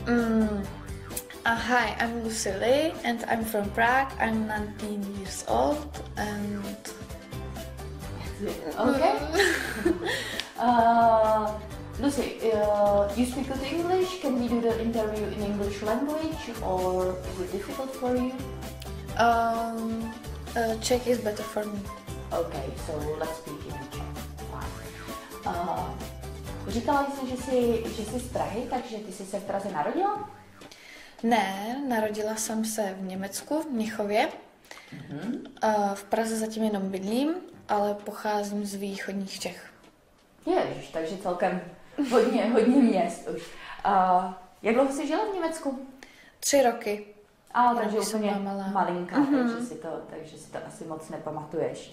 Mm. Hi, I'm Lucille and I'm from Prague. I'm 19 years old and... Okay. Lucy, you speak good English? Can we do the interview in English language or is it difficult for you? Czech is better for me. Okay, so let's speak in Czech. Fine. Říkala jsi, že jsi z Prahy, takže ty jsi se v Praze narodila? Ne, narodila jsem se v Německu, v Mnichově. V Praze zatím jenom bydlím, ale pocházím z východních Čech. Ježiš, takže celkem hodně měst už. Jak dlouho jsi žila v Německu? 3 roky. Takže úplně malinká, takže si to asi moc nepamatuješ.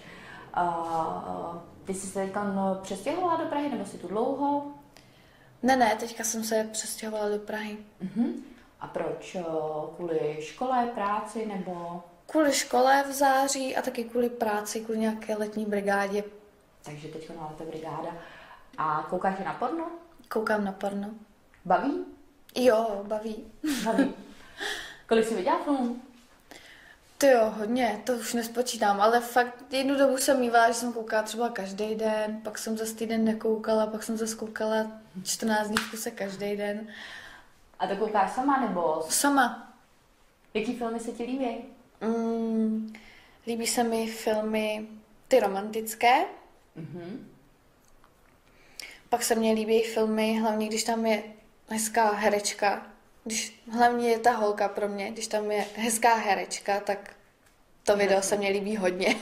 Ty jsi se teďka přestěhovala do Prahy, nebo jsi tu dlouho? Ne, teďka jsem se přestěhovala do Prahy. A proč? Kvůli škole, práci, nebo? Kvůli škole v září a taky kvůli práci, kvůli nějaké letní brigádě. Takže teďka máte brigáda. A koukáš na porno? Koukám na porno. Baví? Jo, baví. Kolik jsi viděla filmů? Ty jo, hodně, to už nespočítám, ale fakt jednu dobu jsem mývala, že jsem koukala třeba každý den, pak jsem zase týden nekoukala, pak jsem zase koukala 14 dní v kuse každý den. A to koukáš sama nebo? Sama. Jaký filmy se ti líbí? Líbí se mi filmy ty romantické. Pak se mně líbí filmy, hlavně když tam je hezká herečka. Hlavně je ta holka pro mě, když tam je hezká herečka, tak to video se mně líbí hodně.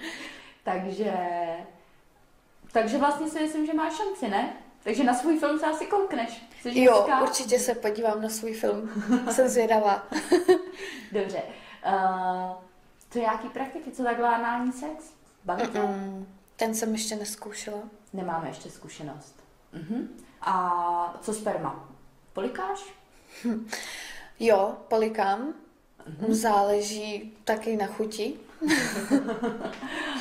takže vlastně si myslím, že máš šanci, ne? Takže na svůj film se asi koukneš. Jo, určitě se podívám na svůj film. Jsem zvědavá. Dobře. To je nějaký praktiky, co takhle anální sex? Baví tě? Ten jsem ještě neskoušela. Nemáme ještě zkušenost. A co sperma? Polikáš? Jo, polikám. Záleží taky na chuti.